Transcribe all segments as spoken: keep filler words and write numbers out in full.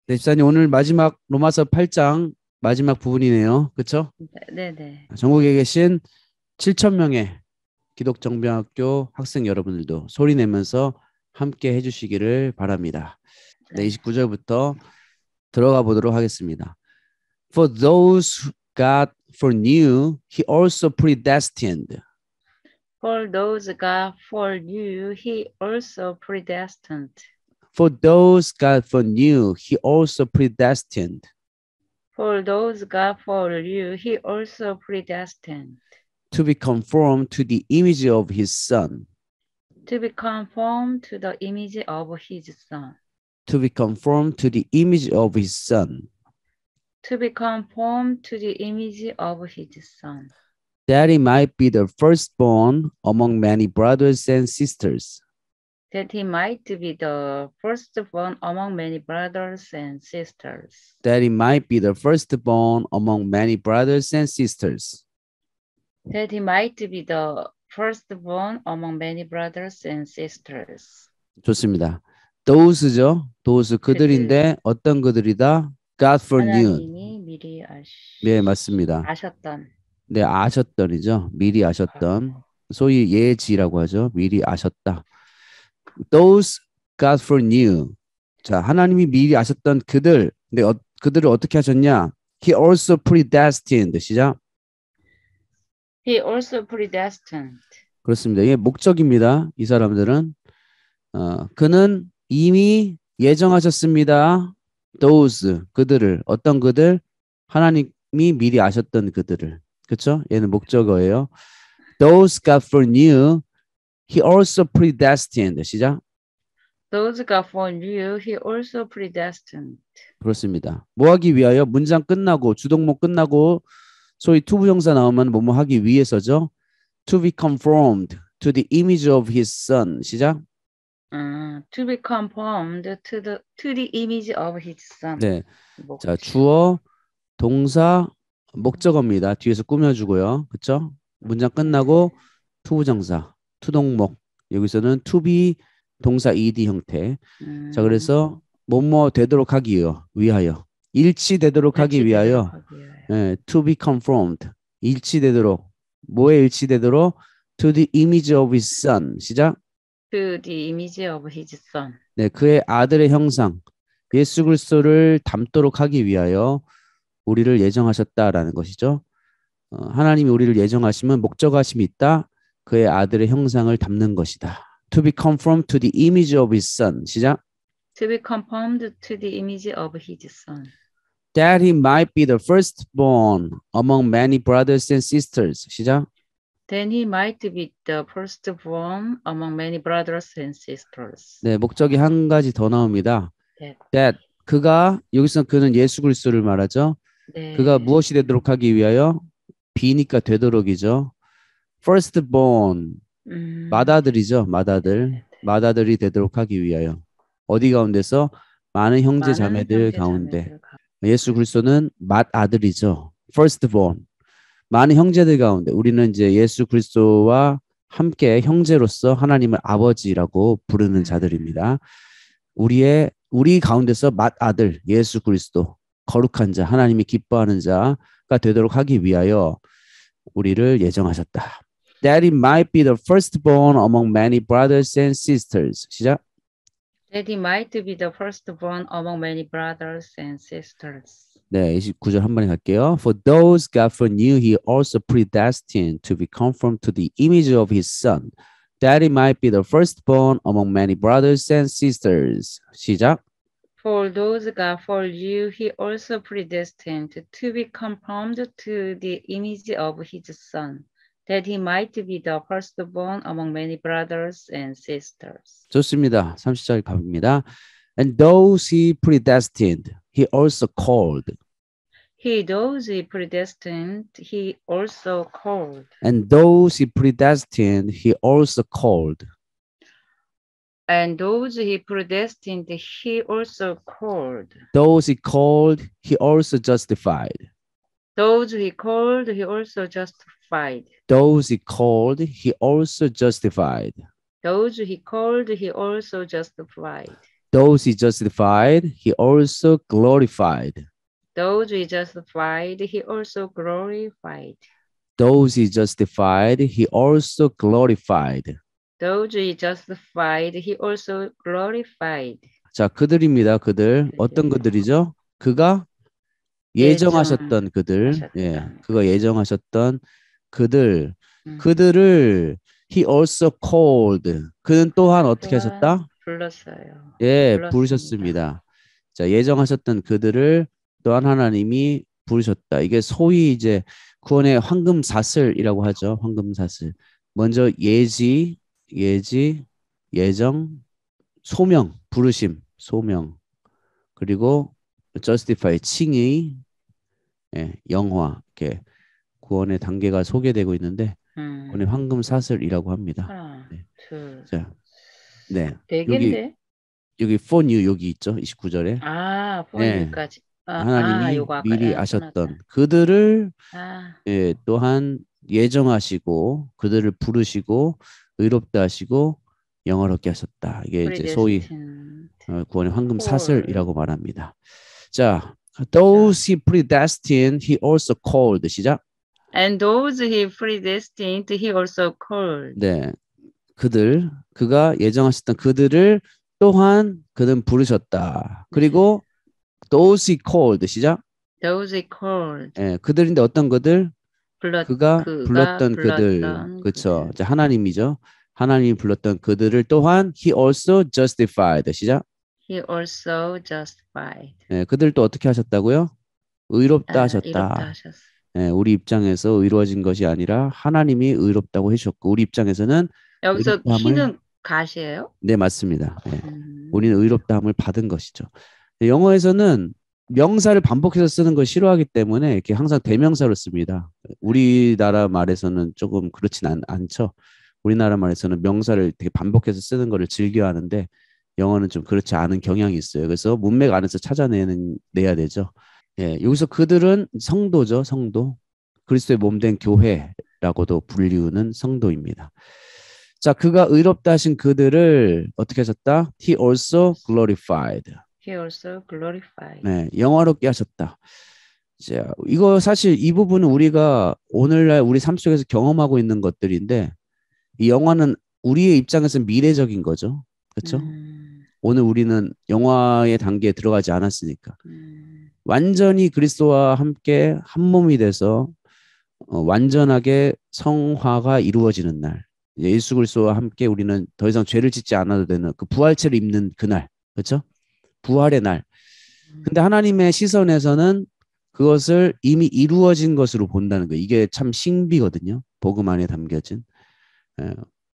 네, 집사님 오늘 마지막 로마서 팔 장 마지막 부분이네요. 그렇죠? 네, 네, 전국에 계신 칠천 명의 기독정병학교 학생 여러분들도 소리 내면서 함께 해주시기를 바랍니다. 네, 네. 이십구 절부터 들어가 보도록 하겠습니다. For those God foreknew, He also predestined. For those God foreknew, He also predestined. For those God foreknew, He also predestined For those God foreknew, He also predestined to be conformed to the image of His Son. to be conformed to the image of His Son. To be conformed to the image of His Son. To be conformed to the image of His Son. That he might be the firstborn among many brothers and sisters. That He might be the firstborn among many brothers and sisters. That he might be the firstborn among many brothers and sisters. That He might be the firstborn among many brothers and sisters. 좋습니다. Those죠. Those 그들 그들인데 어떤 그들이다? God foreknew. 하나님이 미리 아시, 네, 맞습니다. 아셨던 네, 아셨던이죠. 미리 아셨던. 소위 예지라고 하죠. 미리 아셨다. Those God foreknew. 자, 하나님이 미리 아셨던 그들. 근데 어, 그들을 어떻게 하셨냐? He also predestined. 시작. He also predestined. 그렇습니다. 이게 목적입니다. 이 사람들은 어, 그는 이미 예정하셨습니다. Those 그들을 어떤 그들 하나님이 미리 아셨던 그들을 그렇죠? 얘는 목적어예요. Those God foreknew, He also predestined. 시작. Those God foreknew, He also predestined. 그렇습니다. 뭐 하기 위하여 문장 끝나고 주동목 끝나고 소위 투부정사 나오면 뭐뭐 하기 위해서죠. To be conformed to the image of His Son. 시작. Uh, to be conformed to the to the image of His Son. 네. 목. 자, 주어, 동사, 목적어입니다. 뒤에서 꾸며주고요. 그쵸? 문장 끝나고 투부정사, 투동목. 여기서는 to be 동사 ed 형태. 음, 자, 그래서 뭐뭐 되도록 하기 위하여. 일치되도록 하기 위하여. 하기 위하여. 네, to be conformed. 일치되도록. 뭐에 일치되도록? To the image of His Son. 시작. To the image of His Son. 네, 그의 아들의 형상. 예수 그리스도를 닮도록 하기 위하여 우리를 예정하셨다라는 것이죠. 어, 하나님이 우리를 예정하시면 목적하심이 있다. 그의 아들의 형상을 담는 것이다. To be conformed to the image of His Son. 시작. To be conformed to the image of His Son. That he might be the firstborn among many brothers and sisters. 시작. Then he might be the firstborn among many brothers and sisters. 네, 목적이 한 가지 더 나옵니다. That, That 그가 여기서 그는 예수 그리스도를 말하죠. 네. 그가 무엇이 되도록 하기 위하여 비니까 되도록이죠. firstborn 음, 맏아들이죠. 맏아들. 네, 네. 맏아들이 되도록 하기 위하여. 어디 가운데서? 많은 형제 많은 자매들 형제 가운데. 자매들 가- 예수 그리스도는 맏아들이죠. firstborn. 많은 형제들 가운데 우리는 이제 예수 그리스도와 함께 형제로서 하나님을 아버지라고 부르는 자들입니다. 우리의 우리 가운데서 맏아들 예수 그리스도 거룩한 자 하나님이 기뻐하는 자가 되도록 하기 위하여 우리를 예정하셨다. That it might be the firstborn among many brothers and sisters. 시작. That he might be the firstborn among many brothers and sisters. 네, 이십구 절 한 번에 갈게요. For those God foreknew, He also predestined to be conformed to the image of His Son, that He might be the firstborn among many brothers and sisters. 시작. For those God foreknew, He also predestined to be conformed to the image of His Son, that He might be the firstborn among many brothers and sisters. 좋습니다. 삼십 절 갑니다. And those He predestined, He also called. He those He predestined, He also called. And those He predestined, He also called. And those He predestined, He also called. Those He called, He also justified. Those He called, He also justified. Those He called, He also justified. Those He called, He also justified. Those he justified, he also glorified. Those he justified, he also glorified. Those he justified, he also glorified. Those he justified, he also glorified. 자, 그들입니다. 그들. 어떤 그들이죠? 그가 예정하셨던 그들. 하셨던 예, 그가 예정하셨던 그들. 음. 그들을 he also called. 그는 또한 어떻게 또한 하셨다? 불렀어요. 예, 불렀습니다. 부르셨습니다. 자, 예정하셨던 그들을 또한 하나님이 부르셨다. 이게 소위 이제 구원의 황금사슬이라고 하죠. 황금사슬. 먼저 예지, 예지, 예정, 소명, 부르심, 소명. 그리고 justify, 칭의, 예, 영화. 이렇게 구원의 단계가 소개되고 있는데 음. 구원의 황금사슬이라고 합니다. 하나, 네. 둘, 자, 네. 네 여기 개인데? 여기 for you 여기 있죠. 이십구 절에. 아, 예. 포인트까지. 아, 하나님이 아, 요거 아까 미리 아, 아셨던 끊었다. 그들을 아, 예, 또한 예정하시고 그들을 부르시고 의롭다 하시고 영화롭게 하셨다. 이게 이제 소위 predestined. 어, 구원의 황금 call. 사슬이라고 말합니다. 자, those he predestined, he also called. 시작. And those he predestined, he also called. 네, 그들 그가 예정하셨던 그들을 또한 그는 부르셨다. 그리고 those he called. 시작. Those he called. 예, 그들인데 어떤 그들? 불렀, 그가 그가 불렀던 그들, 불렀던 그렇죠. 그들. 이제 하나님이죠. 하나님이 불렀던 그들을 또한 he also justified. 시작. He also justified. 예, 그들도 어떻게 하셨다고요? 의롭다 아, 하셨다. 이롭다 하셨어. 예, 우리 입장에서 의로워진 것이 아니라 하나님이 의롭다고 해주셨고 우리 입장에서는 여기서 의롭다함을 he는 가시예요? 네 맞습니다. 예, 음. 우리는 의롭다함을 받은 것이죠. 영어에서는 명사를 반복해서 쓰는 걸 싫어하기 때문에 이렇게 항상 대명사로 씁니다. 우리나라 말에서는 조금 그렇진 않, 않죠. 우리나라 말에서는 명사를 되게 반복해서 쓰는 거를 즐겨하는데 영어는 좀 그렇지 않은 경향이 있어요. 그래서 문맥 안에서 찾아내는 내야 되죠. 예, 여기서 그들은 성도죠, 성도. 그리스도의 몸된 교회라고도 불리우는 성도입니다. 자, 그가 의롭다 하신 그들을 어떻게 하셨다? He also glorified. He also glorified. 네, 영화롭게 하셨다. 자, 이거 사실 이 부분은 우리가 오늘날 우리 삶 속에서 경험하고 있는 것들인데 이 영화는 우리의 입장에서 미래적인 거죠. 그렇죠? 음, 오늘 우리는 영화의 단계에 들어가지 않았으니까. 음, 완전히 그리스도와 함께 한 몸이 돼서 어, 완전하게 성화가 이루어지는 날. 예수 그리스도와 함께 우리는 더 이상 죄를 짓지 않아도 되는 그 부활체를 입는 그날. 그렇죠? 부활의 날. 근데 하나님의 시선에서는 그것을 이미 이루어진 것으로 본다는 거예요. 이게 참 신비거든요. 복음 안에 담겨진. 예,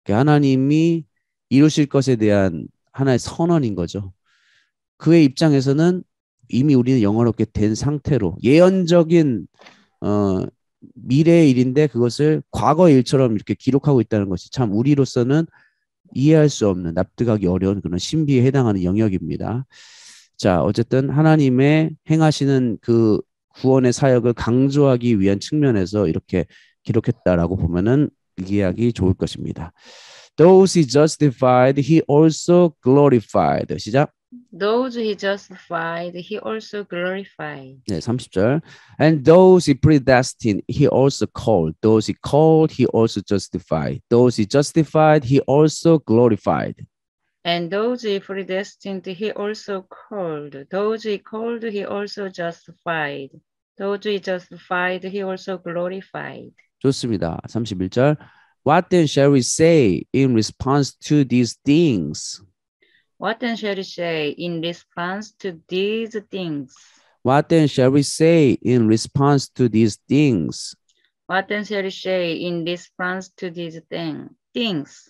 하나님이 이루실 것에 대한 하나의 선언인 거죠. 그의 입장에서는 이미 우리는 영원롭게 된 상태로 예언적인 어, 미래의 일인데 그것을 과거의 일처럼 이렇게 기록하고 있다는 것이 참 우리로서는 이해할 수 없는 납득하기 어려운 그런 신비에 해당하는 영역입니다. 자, 어쨌든 하나님의 행하시는 그 구원의 사역을 강조하기 위한 측면에서 이렇게 기록했다라고 보면은 이해하기 좋을 것입니다. Those he justified, he also glorified. 시작. Those he justified, he also glorified. 네, 삼십 절. And those he predestined, he also called. Those he called, he also justified. Those he justified, he also glorified. And those he predestined, he also called. Those he called, he also justified. Those he justified, he also glorified. 좋습니다. 삼십일 절. What then shall we say in response to these things? What then shall we say in response to these things? What then shall we say in response to these things? What then shall we say in response to these thing, things?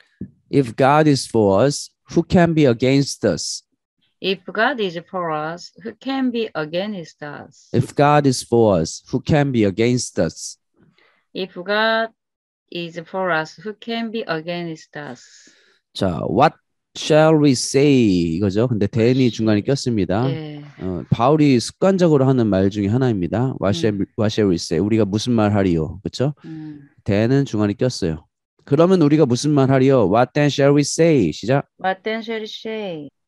If God is for us, who can be against us? If God is for us, who can be against us? If God is for us, who can be against us? If God is for us, who can be against us? 자, what shall we say 이거죠. 근데 then이 중간에 꼈습니다. 예. 어, 바울이 습관적으로 하는 말 중에 하나입니다. What shall, 음. what shall we say? 우리가 무슨 말 하리요? 그렇죠? 음. then은 중간에 꼈어요. 그러면 우리가 무슨 말 하리요? What then shall we say? 시작. What then shall we say?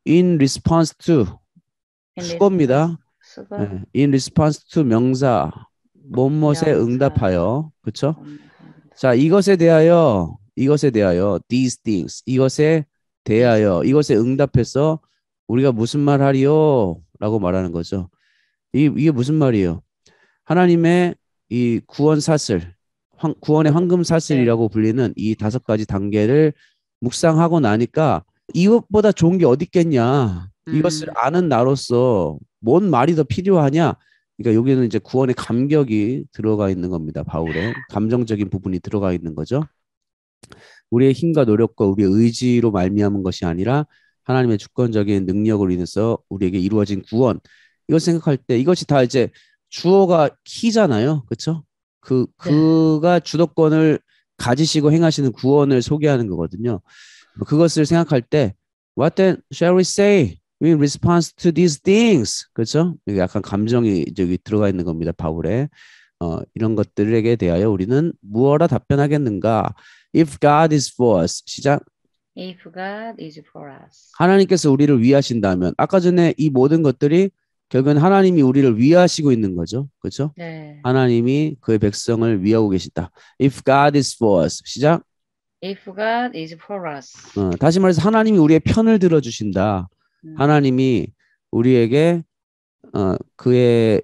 in response to In 수거입니다. 수거. 네. in response to 명사 뭐뭇에 명사. 응답하여 그렇죠? 음, 자 이것에 대하여 이것에 대하여 these things 이것에 대하여 이것에 응답해서 우리가 무슨 말 하리요? 라고 말하는 거죠. 이, 이게 무슨 말이에요? 하나님의 이 구원 사슬, 황, 구원의 황금 사슬이라고 불리는 이 다섯 가지 단계를 묵상하고 나니까 이것보다 좋은 게 어디 있겠냐? 이것을 음. 아는 나로서 뭔 말이 더 필요하냐? 그러니까 여기는 이제 구원의 감격이 들어가 있는 겁니다. 바울의 감정적인 부분이 들어가 있는 거죠. 우리의 힘과 노력과 우리의 의지로 말미암은 것이 아니라 하나님의 주권적인 능력으로 인해서 우리에게 이루어진 구원. 이걸 생각할 때 이것이 다 이제 주어가 키잖아요. 그렇죠? 그 그가 주도권을 가지시고 행하시는 구원을 소개하는 거거든요. 그것을 생각할 때 What then shall we say in response to these things? 그렇죠? 여기 약간 감정이 여기 들어가 있는 겁니다. 바울의 어, 이런 것들에게 대하여 우리는 무엇라 답변하겠는가? If God is for us. 시작. If God is for us. 하나님께서 우리를 위하신다면 아까 전에 이 모든 것들이 결국은 하나님이 우리를 위하시고 있는 거죠. 그렇죠? 네. 하나님이 그의 백성을 위하고 계시다. If God is for us. 시작. If God is for us. 어, 다시 말해서 하나님이 우리의 편을 들어주신다. 음. 하나님이 우리에게 어, 그의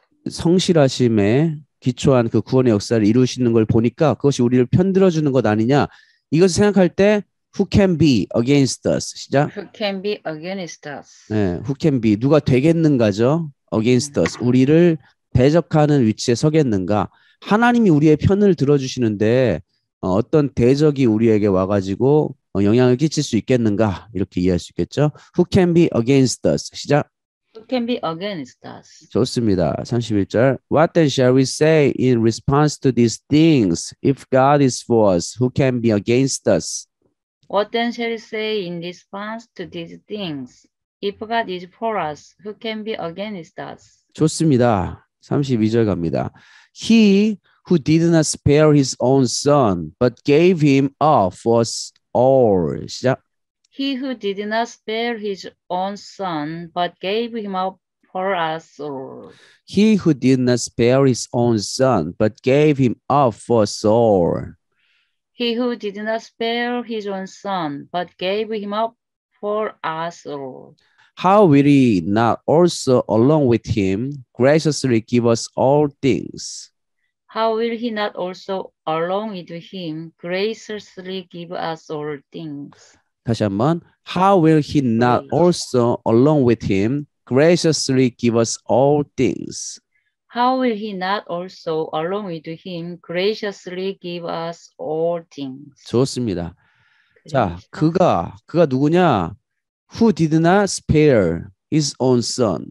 성실하심에 기초한 그 구원의 역사를 이루시는 걸 보니까 그것이 우리를 편들어주는 것 아니냐. 이것을 생각할 때 Who can be against us? 시작. Who can be against us? 네, who can be 누가 되겠는가죠? against us 우리를 대적하는 위치에 서겠는가? 하나님이 우리의 편을 들어주시는데 어, 어떤 대적이 우리에게 와가지고 어, 영향을 끼칠 수 있겠는가? 이렇게 이해할 수 있겠죠? Who can be against us? 시작. Who can be against us? 좋습니다. 삼십일 절. What then shall we say in response to these things? If God is for us, who can be against us? What then shall we say in response to these things? If God is for us, who can be against us? 좋습니다. 삼십이 절 갑니다. He who did not spare his own son, but gave him up for us all. 시작. He who did not spare his own son, but gave him up for us all. He who did not spare his own son, but gave him up for us all. He who did not spare his own son, but gave him up for us all. How will he not also, along with him, graciously give us all things? How will he not also, along with him, graciously give us all things? 다시 한번. How will he not also, along with him, graciously give us all things? How will he not also, along with him, graciously give us all things? 좋습니다. 자, 그가 그가 누구냐? Who did not spare his own son?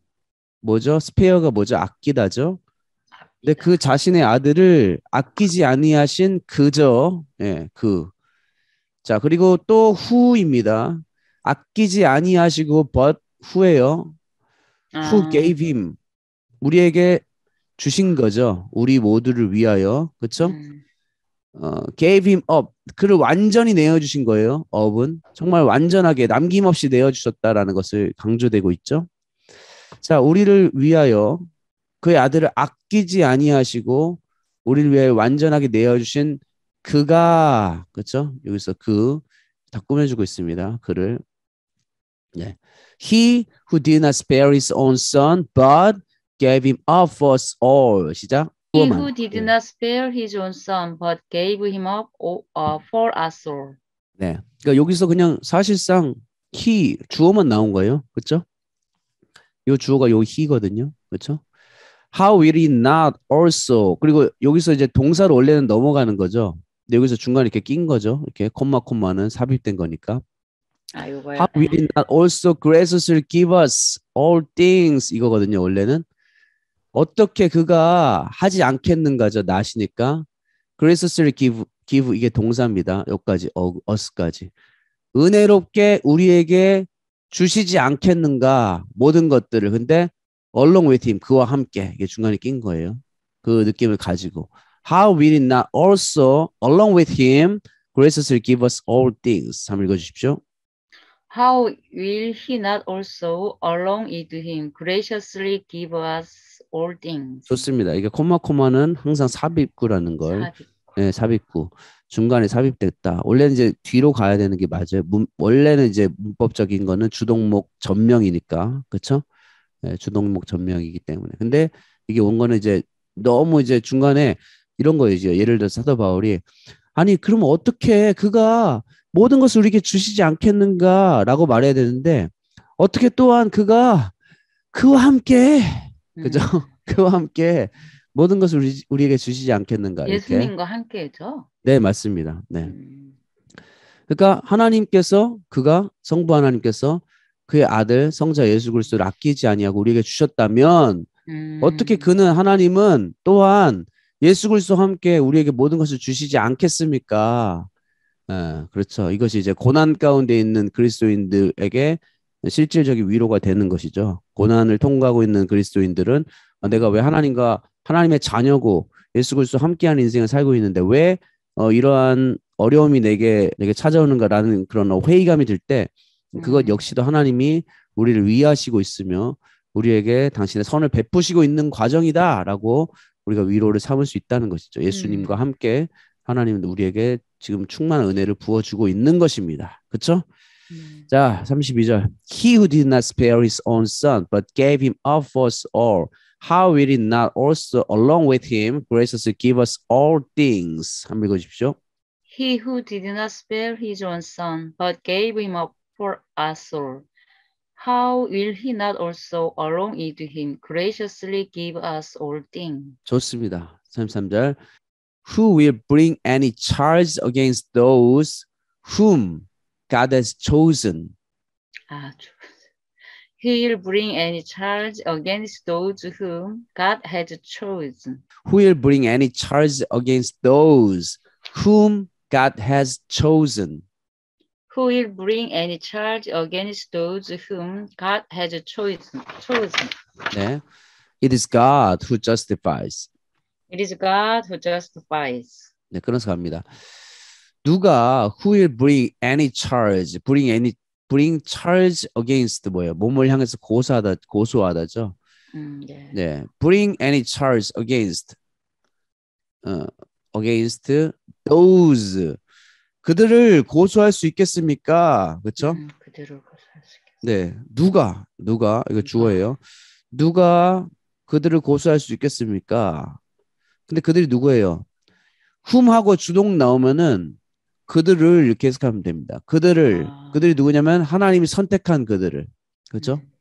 뭐죠? spare가 뭐죠? 아끼다죠. 근데 그 자신의 아들을 아끼지 아니하신 그저 예, 그. 자, 그리고 또 who입니다. 아끼지 아니하시고 but who예요. Who 아, gave him? 우리에게 주신 거죠. 우리 모두를 위하여. 그렇죠? 음, 어, gave him up. 그를 완전히 내어주신 거예요. up은. 정말 완전하게 남김없이 내어주셨다라는 것을 강조되고 있죠. 자, 우리를 위하여 그의 아들을 아끼지 아니하시고 우리를 위하여 완전하게 내어주신 그가, 그렇죠? 여기서 그 다 꾸며주고 있습니다. 그를. 네. He who did not spare his own son, but gave him up for us all. 시작. He who did not spare his own son, but gave him up uh, for us all. 네. 그러니까 여기서 그냥 사실상 he 주어만 나온 거예요. 그렇죠? 요 주어가 요 he거든요. 그렇죠? How will he not also 그리고 여기서 이제 동사로 원래는 넘어가는 거죠. 근데 여기서 중간에 이렇게 낀 거죠. 이렇게 콤마 콤마는 삽입된 거니까. 아, 요거요. How will he not also graciously give us all things 이거거든요. 원래는 어떻게 그가 하지 않겠는가죠. 나시니까 graciously give give 이게 동사입니다. 여기까지 us까지 은혜롭게 우리에게 주시지 않겠는가 모든 것들을. 근데 along with him 그와 함께 이게 중간에 낀 거예요. 그 느낌을 가지고 How will he not also along with him graciously give us all things. 한번 읽어주십시오. How will he not also, along with him, graciously give us all things? 좋습니다. 이게 코마 코마는 항상 삽입구라는 걸 삽입. 예, 삽입구 중간에 삽입됐다. 원래는 이제 뒤로 가야 되는 게 맞아요. 문, 원래는 이제 문법적인 거는 주동목 전명이니까 그렇죠? 예, 주동목 전명이기 때문에. 근데 이게 온 거는 이제 너무 이제 중간에 이런 거예요. 예를 들어 사도 바울이 아니 그러면 어떻게 그가 모든 것을 우리에게 주시지 않겠는가라고 말해야 되는데 어떻게 또한 그가 그와 함께 그죠? 음. 그와 함께 모든 것을 우리, 우리에게 주시지 않겠는가 이렇게. 예수님과 함께죠. 네, 맞습니다. 네. 음. 그러니까 하나님께서 그가 성부 하나님께서 그의 아들 성자 예수 그리스도를 아끼지 아니하고 우리에게 주셨다면 음. 어떻게 그는 하나님은 또한 예수 그리스도와 함께 우리에게 모든 것을 주시지 않겠습니까? 예, 그렇죠. 이것이 이제 고난 가운데 있는 그리스도인들에게 실질적인 위로가 되는 것이죠. 고난을 통과하고 있는 그리스도인들은 아, 내가 왜 하나님과 하나님의 자녀고 예수 그리스도와 함께하는 인생을 살고 있는데 왜 어, 이러한 어려움이 내게 내게 찾아오는가라는 그런 회의감이 들 때 그것 음. 역시도 하나님이 우리를 위하시고 있으며 우리에게 당신의 선을 베푸시고 있는 과정이다라고 우리가 위로를 삼을 수 있다는 것이죠. 예수님과 음. 함께 하나님은 우리에게 지금 충만한 은혜를 부어주고 있는 것입니다. 그렇죠? 음. 자, 삼십이 절. He who did not spare his own son, but gave him up for us all, how will he not also, along with him, graciously give us all things? 한번 읽어주십시오. He who did not spare his own son, but gave him up for us all, how will he not also, along with him, graciously give us all things? 좋습니다. 삼십삼 절. Who will bring any charge against those whom God has chosen? 아, He will bring any charge against those whom God has chosen. Who will bring any charge against those whom God has chosen? Who will bring any charge against those whom God has chosen? chosen. 네. It is God who justifies. It is God who justifies. 네, 끊어서 갑니다. 누가 who will bring any charge, bring any bring charge against 뭐예요? 몸을 향해서 고소하다 고소하다죠. 음, 네. 네, bring any charge against 어, against those 그들을 고소할 수 있겠습니까? 그렇죠? 음, 그대로 고소할 수 있겠습니다. 네, 누가 누가 이거 주어예요. 누가 그들을 고소할 수 있겠습니까? 근데 그들이 누구예요? whom하고 주동 나오면은 그들을 이렇게 해석하면 됩니다. 그들을 아. 그들이 누구냐면 하나님이 선택한 그들을 그렇죠? 음.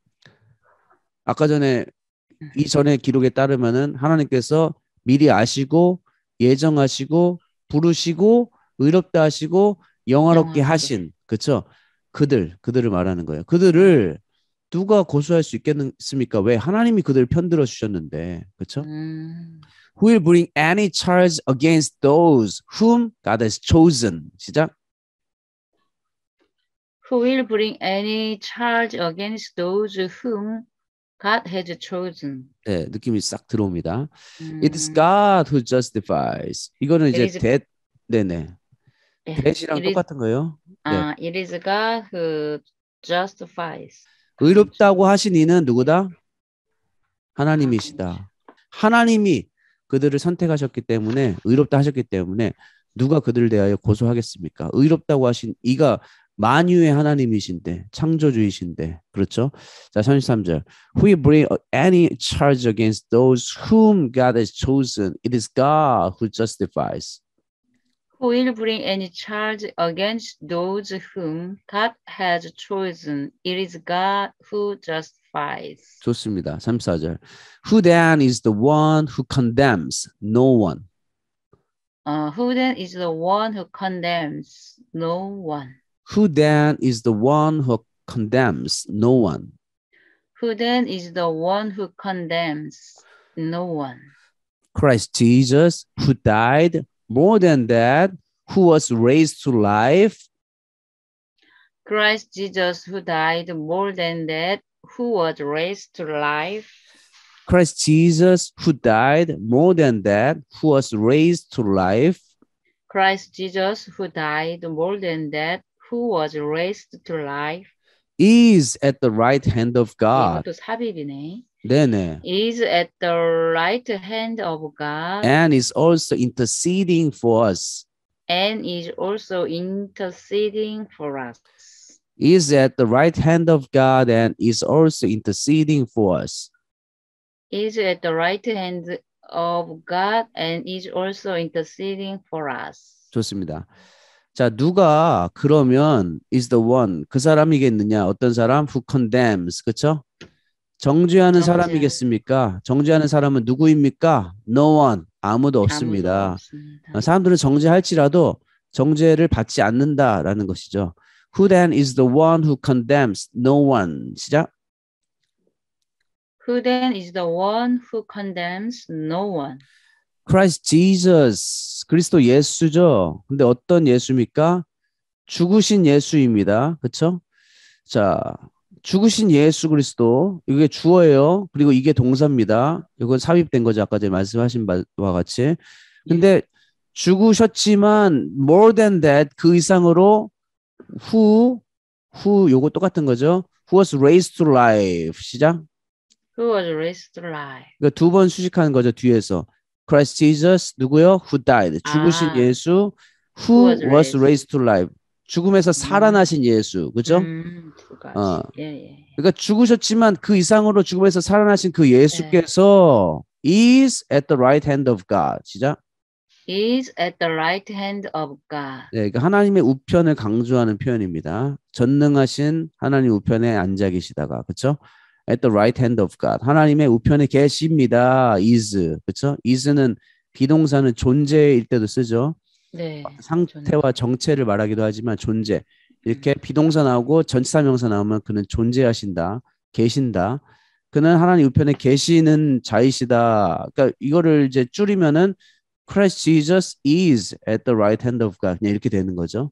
아까 전에 이전의 기록에 따르면은 하나님께서 미리 아시고 예정하시고 부르시고 의롭다 하시고 영화롭게 영화롭게. 하신 그렇죠? 그들 그들을 말하는 거예요. 그들을 누가 고소할 수 있겠습니까? 왜 하나님이 그들을 편들어 주셨는데 그렇죠? 음. Who will bring any charge against those whom God has chosen? 시작. Who will bring any charge against those whom God has chosen? 네, 느낌이 싹 들어옵니다. 음. It is God who justifies. 이거는 이제 is, 대, 네네. 예, 대시랑 it is, 똑같은 거예요. 네. 아, it is God who justifies. 의롭다고 하신 이는 누구다? 하나님이시다. 하나님이 그들을 선택하셨기 때문에 의롭다 하셨기 때문에 누가 그들을 대하여 고소하겠습니까? 의롭다고 하신 이가 만유의 하나님이신데 창조주이신데 그렇죠? 자, 삼십삼 절. Who will bring any charge against those whom God has chosen? It is God who justifies. Who will bring any charge against those whom God has chosen? It is God who justifies. 좋습니다. 삼십사 절. Who then is the one who condemns? No one. Uh, who then is the one who condemns? No one. Who then is the one who condemns? No one. Who then is the one who condemns? No one. Christ Jesus, who died, more than that, who was raised to life. Christ Jesus, who died, more than that, who was raised to life. Christ Jesus, who died, more than that, who was raised to life. Christ Jesus, who died, more than that, who was raised to life. is at the right hand of God. 이것도 삽입이네. 네네. is at the right hand of God And is also interceding for us. and is also interceding for us. Is at the right hand of God and is also interceding for us. is at the right hand of God and is also interceding for us. 좋습니다. 자, 누가 그러면 is the one 그 사람이겠느냐? 어떤 사람? Who condemns. 그렇죠? 정죄하는 정죄. 사람이겠습니까? 정죄하는 사람은 누구입니까? No one. 아무도 없습니다. 아무도 없습니다. 사람들은 정죄할지라도 정죄를 받지 않는다라는 것이죠. Who then is the one who condemns? No one. 시작. Who then is the one who condemns? No one. Christ Jesus. 그리스도 예수죠. 근데 어떤 예수입니까? 죽으신 예수입니다. 그렇죠? 자, 죽으신 예수 그리스도. 이게 주어예요. 그리고 이게 동사입니다. 이건 삽입된 거죠. 아까 전에 말씀하신 바와 같이. 근데 죽으셨지만 more than that 그 이상으로 who who 요거 똑같은 거죠. Who was raised to life. 시작. Who was raised to life. 그러니까 두 번 수식하는 거죠. 뒤에서. Christ Jesus 누구요? Who died. 죽으신 아, 예수. Who, who was was raised. raised to life. 죽음에서 살아나신 예수. 그죠? 음, 두 가지. 어. 예, 예. 그러니까 죽으셨지만 그 이상으로 죽음에서 살아나신 그 예수께서 is at the right hand of God. 시작. is at the right hand of God. 네, 그러니까 하나님의 우편을 강조하는 표현입니다. 전능하신 하나님 우편에 앉아 계시다가, 그렇죠? At the right hand of God. 하나님의 우편에 계십니다. is, 그렇죠? is는 비동사는 존재일 때도 쓰죠. 네. 상태와 정체를 말하기도 하지만 존재. 이렇게 비동사 나오고 전치사명사 나오면 그는 존재하신다, 계신다. 그는 하나님 우편에 계시는 자이시다. 그러니까 이거를 이제 줄이면은 Christ Jesus is at the right hand of God. 그냥 이렇게 되는 거죠.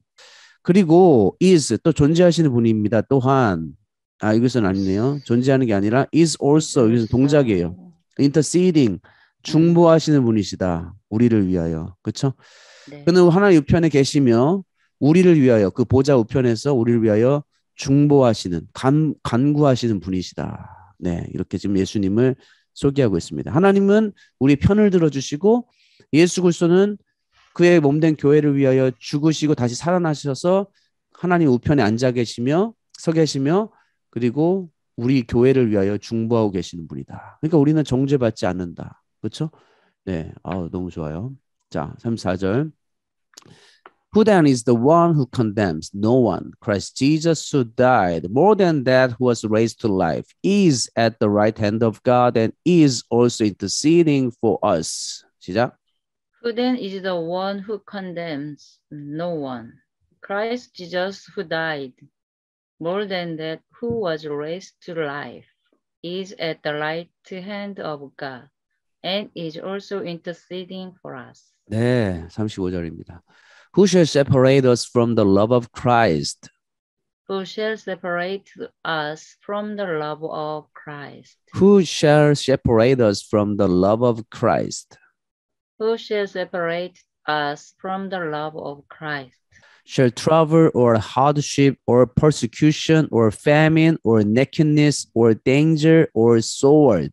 그리고 is 또 존재하시는 분입니다. 또한 아 이것은 아니네요. 존재하는 게 아니라 is also 이것은 동작이에요. interceding 중보하시는 분이시다. 우리를 위하여. 그렇죠? 네. 그는 하나님 우편에 계시며 우리를 위하여 그 보좌 우편에서 우리를 위하여 중보하시는 간, 간구하시는 분이시다. 네, 이렇게 지금 예수님을 소개하고 있습니다. 하나님은 우리 편을 들어주시고 예수 그리스도는 그의 몸된 교회를 위하여 죽으시고 다시 살아나셔서 하나님 우편에 앉아 계시며 서 계시며 그리고 우리 교회를 위하여 중보하고 계시는 분이다. 그러니까 우리는 정죄받지 않는다. 그렇죠? 네, 아 너무 좋아요. 자, 삼십사 절. Who then is the one who condemns? No one. Christ Jesus who died, more than that who was raised to life, is at the right hand of God and is also interceding for us. 시작. Who then is the one who condemns? No one. Christ Jesus who died, more than that who was raised to life, is at the right hand of God and is also interceding for us. 네, 삼십오 절입니다. Who shall separate us from the love of Christ? Who shall separate us from the love of Christ? Who shall separate us from the love of Christ? Who shall separate us from the love of Christ? Shall trouble or hardship or persecution or famine or nakedness or danger or sword?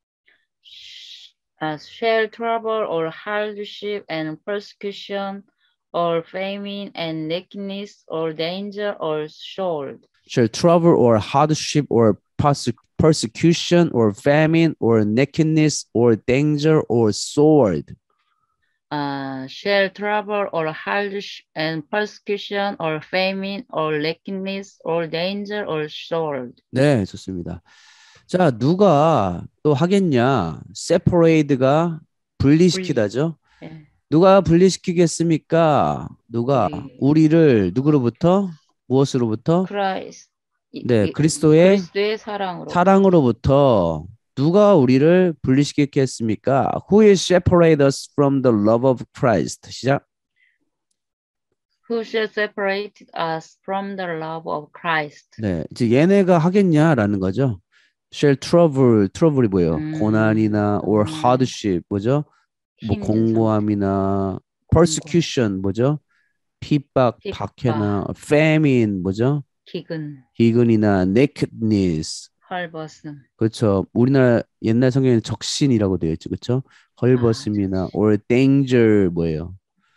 As shall trouble or hardship and persecution or famine and nakedness or danger or sword. Shall trouble or hardship or perse- persecution or famine or nakedness or danger or sword? Uh, shall trouble or hardship and persecution or famine or nakedness or danger or sword. 네, 좋습니다. 자, 누가 또 하겠냐? separate가 분리시키다죠. 네. 누가 분리시키겠습니까? 누가 우리. 우리를 누구로부터 무엇으로부터? Christ. 네, 그리스도의, 그리스도의 사랑으로. 사랑으로부터 누가 우리를 분리시키겠습니까? Who will separate us from the love of Christ? 시작. Who shall separate us from the love of Christ? 네, 이제 얘네가 하겠냐라는 거죠. Shall trouble, trouble이 뭐예요? 음, 고난이나 or 음. hardship 뭐죠? 뭐 힘든 공고함이나 persecution 뭐죠? 핍박, 핍박. 박해나 famine 뭐죠? 기근, 기근이나 nakedness. 헐벗음. 그렇죠. 우리나라 옛날 성경에는 적신이라고 되어 있죠. 그렇죠? 아, 헐벗음이나 or danger 뭐예요?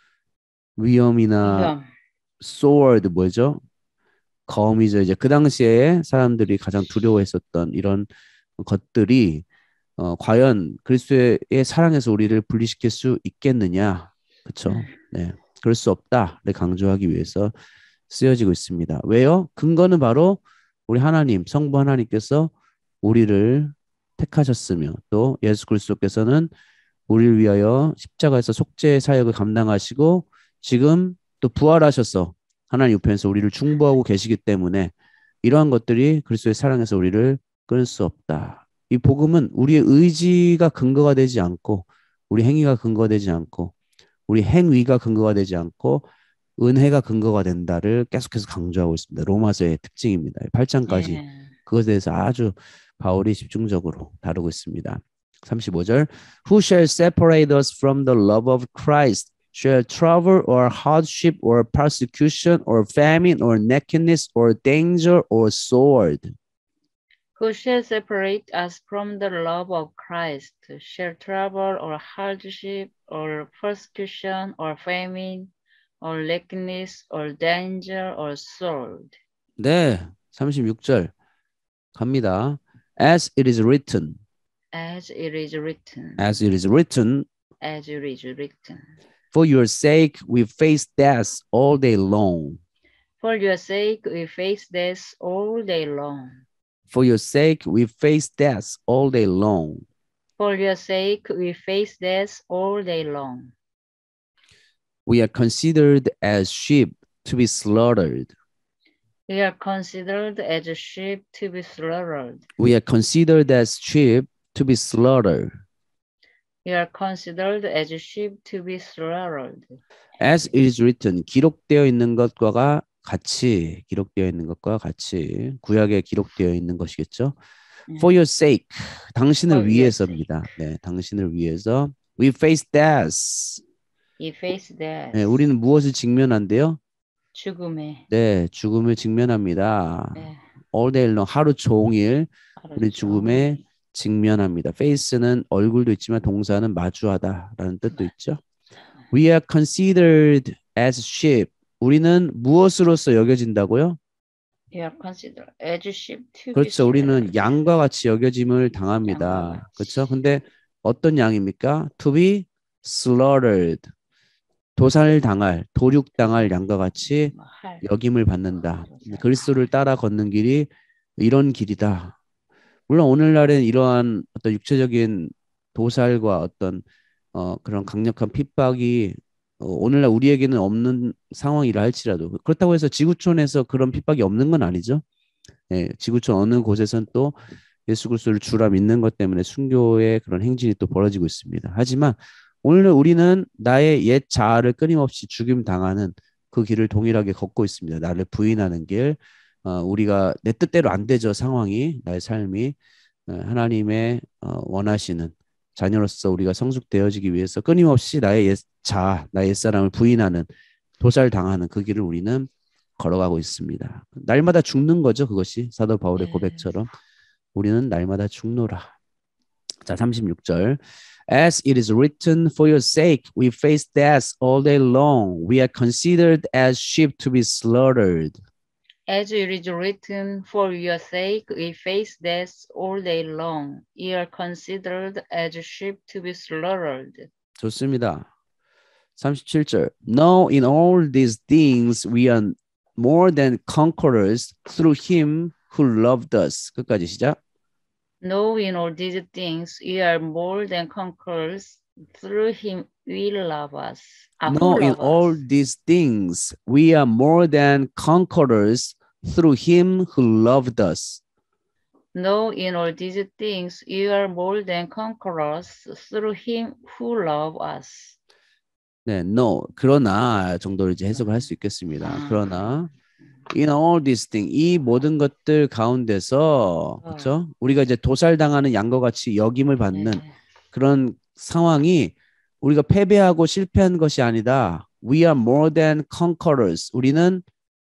위험이나 위험. sword 뭐죠? 검이죠. 이제 그 당시에 사람들이 가장 두려워했었던 이런 것들이 어, 과연 그리스도의 사랑에서 우리를 분리시킬 수 있겠느냐? 그렇죠? 네. 그럴 수 없다를 강조하기 위해서 쓰여지고 있습니다. 왜요? 근거는 바로 우리 하나님, 성부 하나님께서 우리를 택하셨으며 또 예수 그리스도께서는 우리를 위하여 십자가에서 속죄 사역을 감당하시고 지금 또 부활하셔서 하나님 우편에서 우리를 중보하고 계시기 때문에 이러한 것들이 그리스도의 사랑에서 우리를 끊을 수 없다. 이 복음은 우리의 의지가 근거가 되지 않고 우리 행위가 근거가 되지 않고 우리 행위가 근거가 되지 않고 은혜가 근거가 된다를 계속해서 강조하고 있습니다. 로마서의 특징입니다. 팔 장까지 예. 그것에 대해서 아주 바울이 집중적으로 다루고 있습니다. 삼십오 절 Who shall separate us from the love of Christ? Shall trouble or hardship or persecution or famine or nakedness or danger or sword? Who shall separate us from the love of Christ? Shall trouble or hardship or persecution or famine or nakedness or danger or sword? 네, 삼십육 절 갑니다. As it is written, As it is written, as it is written, as it is written. for your sake we face death all day long. For your sake we face death all day long. For your sake we face death all day long. For your sake we face death all day long. We are considered as sheep to be slaughtered. We are considered as sheep to be slaughtered. We are considered as sheep to be slaughtered. We are considered as sheep to be slaughtered. As it is written, 기록되어 있는 것과 같이, 기록되어 있는 것과 같이, 구약에 기록되어 있는 것이겠죠. For your sake, 당신을 For your 위해서입니다. 네, 당신을 위해서. We face death. We face death. 네, 우리는 무엇을 직면한대요? 죽음에. 네, 죽음을 직면합니다. 네. All day long, 하루 종일 하루 우리 죽음에 종일. 직면합니다. face는 얼굴도 있지만 동사는 마주하다라는 뜻도 있죠. We are considered as sheep. 우리는 무엇으로서 여겨진다고요? We are considered as sheep to be 그렇죠. 우리는 slaughtered. 양과 같이 여겨짐을 양과 당합니다. 같이. 그렇죠. 근데 어떤 양입니까? To be slaughtered. 도살 당할, 도륙 당할 양과 같이 뭐 할. 여김을 받는다. 그리스도를 따라 걷는 길이 이런 길이다. 물론 오늘날엔 이러한 어떤 육체적인 도살과 어떤 어, 그런 강력한 핍박이 어, 오늘날 우리에게는 없는 상황이라 할지라도 그렇다고 해서 지구촌에서 그런 핍박이 없는 건 아니죠. 예, 지구촌 어느 곳에선 또 예수 그리스도를 주라 믿는 것 때문에 순교의 그런 행진이 또 벌어지고 있습니다. 하지만 오늘 우리는 나의 옛 자아를 끊임없이 죽임 당하는 그 길을 동일하게 걷고 있습니다. 나를 부인하는 길, 어, 우리가 내 뜻대로 안 되죠. 상황이 나의 삶이 어, 하나님의 어, 원하시는 자녀로서 우리가 성숙되어지기 위해서 끊임없이 나의 옛 자아, 나의 옛사람을 부인하는 도살당하는 그 길을 우리는 걸어가고 있습니다. 날마다 죽는 거죠. 그것이 사도 바울의 네. 고백처럼 우리는 날마다 죽노라. 자, 삼십육 절. As it is written, for your sake we face death all day long. We are considered as sheep to be slaughtered. As it is written, for your sake we face death all day long. We are considered as sheep to be slaughtered. 좋습니다. 삼십칠 절. No, in all these things we are more than conquerors through him who loved us. 끝까지 시작. No, in all these things we are more than conquerors through him who love us. 아, No, who in love all us. these things we are more than conquerors through him who loved us. No, in all these things we are more than conquerors through him who love us. 네, no. 그러나 정도로 이제 해석을 할 수 있겠습니다. 아. 그러나 in all these things 이 모든 것들 가운데서 그렇죠? 우리가 이제 도살당하는 양과 같이 역임을 받는 네. 그런 상황이 우리가 패배하고 실패한 것이 아니다. We are more than conquerors. 우리는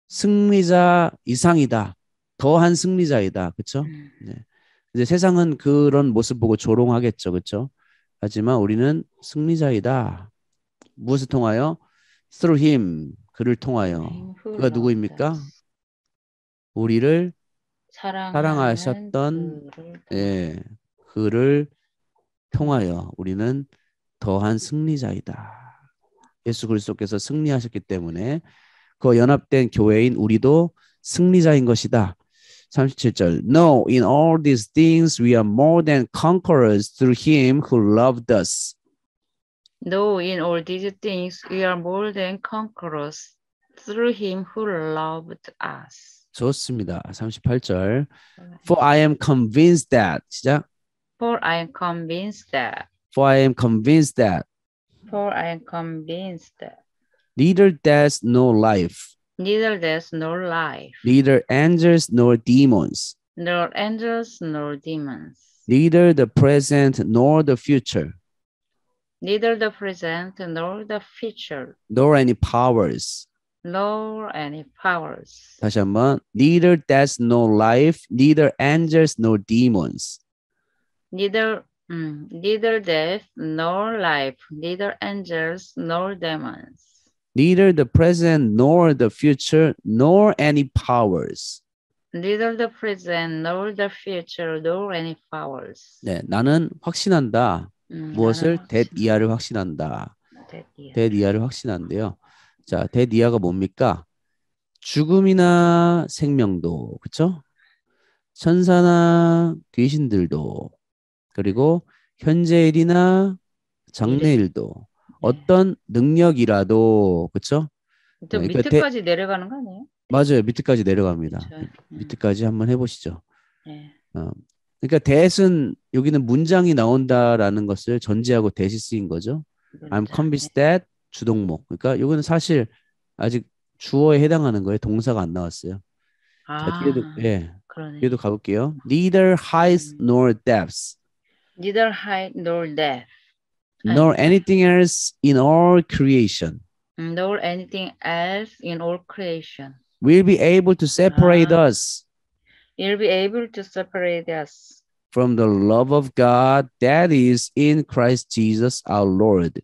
승리자 이상이다. 더한 승리자이다. 그렇죠? 음. 네. 이제 세상은 그런 모습 보고 조롱하겠죠. 그렇죠? 하지만 우리는 승리자이다. 무엇을 통하여? Through him. 그를 통하여. Him who 그가 loved 누구입니까? us. 우리를 사랑하는 사랑하셨던 그를 통하여. 예, 그를 통하여. 통하여 우리는 더한 승리자이다. 예수 그리스도께서 승리하셨기 때문에 그 연합된 교회인 우리도 승리자인 것이다. 삼십칠 절. No, in all these things we are more than conquerors through him who loved us. No, in all these things we are more than conquerors through him who loved us. 좋습니다. 삼십팔 절. For I am convinced that 시작. For I am convinced that. For I am convinced that For I am convinced that. neither death nor life, Neither death nor life, neither angels nor demons, nor angels nor demons, neither the present nor the future, neither the present nor the future, nor any powers. nor any powers, 다시 한번. Neither death nor life, neither angels nor demons, neither mm, neither death nor life, neither angels nor demons, neither the present nor the future, nor any powers. neither the present nor the future, nor any powers. 네, 나는 확신한다. 음, 무엇을? 나는 that 확신- 이하를 확신한다. that year. that 이하를 확신한대요. 자, that 이하가 뭡니까? 죽음이나 생명도, 그쵸? 천사나 귀신들도, 그리고 현재일이나 장래일도, 어떤 능력이라도, 그쵸? 또 네, 그러니까 밑에까지 내려가는 거 아니에요? 맞아요. 밑에까지 내려갑니다. 그쵸? 음. 밑에까지 한번 해보시죠. 네. 어, 그러니까 that은 여기는 문장이 나온다라는 것을 전제하고 that이 쓰인 거죠. I'm convinced that 주동목. 그러니까 이거는 사실 아직 주어에 해당하는 거예요. 동사가 안 나왔어요. 아, 자, 뒤에도 예, 그러네. 뒤에도 가볼게요. Neither heights 음. nor depths, Neither height nor depth, nor 아니, anything else in all creation nor anything else in all creation will be able to separate 아. us will be able to separate us from the love of God that is in Christ Jesus our Lord.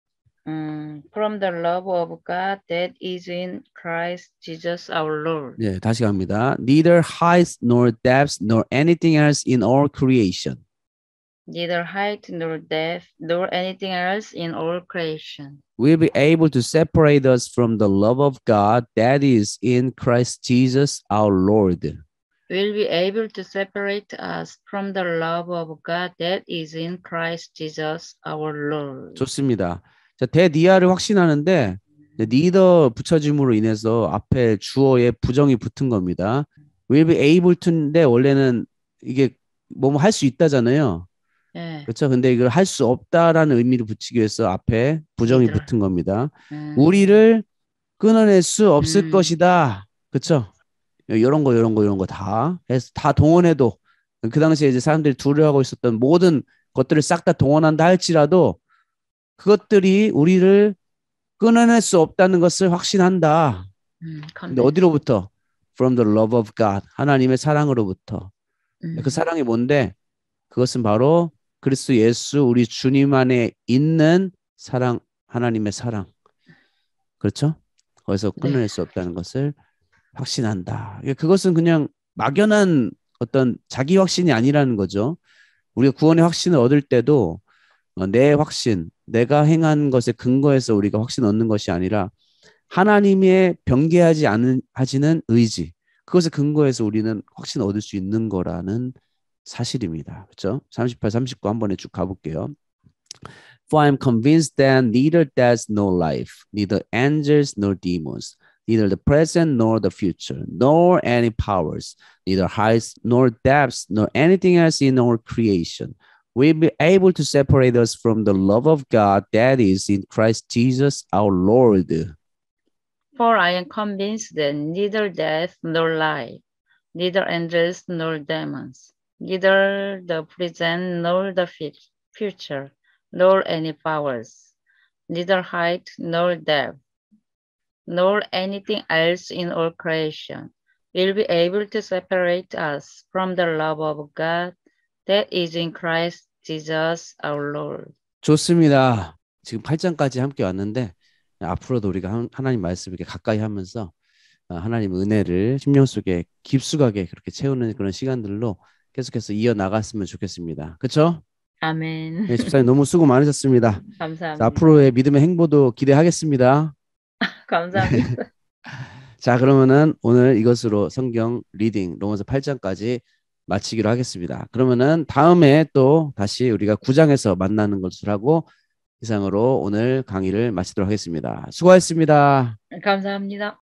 um, from the love of God that is in Christ Jesus our Lord. 네, 다시 갑니다. Neither heights nor depths nor anything else in all creation Neither height nor depth nor anything else in all creation will be able to separate us from the love of God that is in Christ Jesus our Lord. will be able to separate us from the love of God that is in Christ Jesus our Lord. 좋습니다. 자, 대니아를 확신하는데 neither 붙여짐으로 인해서 앞에 주어에 부정이 붙은 겁니다. will be able to인데 원래는 이게 뭐뭐 할 수 있다잖아요. 네. 그렇죠? 근데 이걸 할 수 없다라는 의미를 붙이기 위해서 앞에 부정이 neither. 붙은 겁니다. 음. 우리를 끊어낼 수 없을 음. 것이다. 그렇죠? 이런 거 이런 거 이런 거 다 해서 다 동원해도 그 당시에 이제 사람들이 두려워하고 있었던 모든 것들을 싹 다 동원한다 할지라도 그것들이 우리를 끊어낼 수 없다는 것을 확신한다. 음, 근데 어디로부터? From the love of God. 하나님의 사랑으로부터. 음. 그 사랑이 뭔데? 그것은 바로 그리스도 예수 우리 주님 안에 있는 사랑, 하나님의 사랑. 그렇죠? 거기서 끊어낼 네. 수 없다는 것을 확신한다. 그것은 그냥 막연한 어떤 자기 확신이 아니라는 거죠. 우리가 구원의 확신을 얻을 때도 내 확신, 내가 행한 것에 근거해서 우리가 확신 얻는 것이 아니라 하나님의 변개하지 않은 하지는 의지, 그것에 근거해서 우리는 확신 얻을 수 있는 거라는 사실입니다. 그렇죠? 삼십팔, 삼십구 한 번에 쭉 가볼게요. For I am convinced that neither death nor life, neither angels nor demons, neither the present nor the future, nor any powers, neither heights nor depths, nor anything else in all creation will be able to separate us from the love of God that is in Christ Jesus our Lord. For I am convinced that neither death nor life, neither angels nor demons, neither the present nor the future, nor any powers, neither height nor depth, nor anything else in all creation will be able to separate us from the love of God that is in Christ Jesus our Lord. 좋습니다. 지금 팔 장까지 함께 왔는데 앞으로도 우리가 한- 하나님 말씀을 이렇게 가까이 하면서 어, 하나님 은혜를 심령 속에 깊숙하게 그렇게 채우는 그런 시간들로 계속해서 이어 나갔으면 좋겠습니다. 그렇죠? 아멘. 네, 집사님 너무 수고 많으셨습니다. 감사합니다. 자, 앞으로의 믿음의 행보도 기대하겠습니다. 감사합니다. 자, 그러면은 오늘 이것으로 성경 리딩 로마서 팔 장까지 마치기로 하겠습니다. 그러면은 다음에 또 다시 우리가 구 장에서 만나는 것을 하고 이상으로 오늘 강의를 마치도록 하겠습니다. 수고하셨습니다. 감사합니다.